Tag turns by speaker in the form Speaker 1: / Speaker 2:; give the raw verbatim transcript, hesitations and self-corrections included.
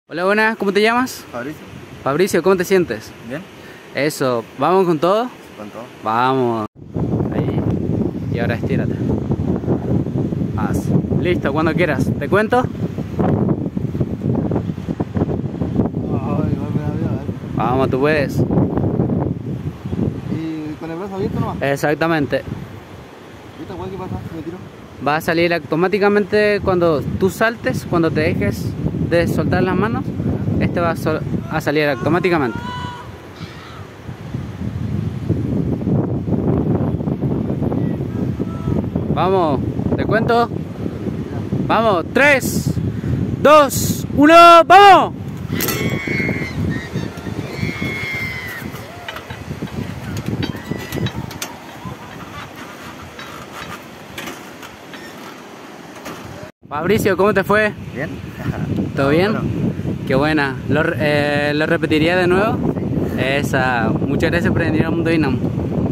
Speaker 1: Hola, buenas, ¿cómo te llamas?
Speaker 2: Fabricio.
Speaker 1: Fabricio, ¿cómo te sientes?
Speaker 2: Bien.
Speaker 1: Eso, ¿vamos con todo?
Speaker 2: Con todo.
Speaker 1: Vamos. Ahí. Y ahora estírate. Haz. Listo, cuando quieras. ¿Te cuento?
Speaker 2: Ay,
Speaker 1: Vamos, tú puedes.
Speaker 2: ¿Y con el brazo abierto nomás?
Speaker 1: Exactamente.
Speaker 2: ¿Viste igual qué pasa si me tiro?
Speaker 1: Va a salir automáticamente cuando tú saltes, cuando te dejes de soltar las manos. Este va a, sol a salir automáticamente. Vamos, ¿te cuento? Vamos, tres, dos, uno, ¡vamos! Fabricio, ¿cómo te fue?
Speaker 2: Bien.
Speaker 1: ¿Todo bien? Qué buena. ¿Lo, eh, ¿Lo repetiría de nuevo? Esa. Muchas gracias por venir al Mundo Dynamo.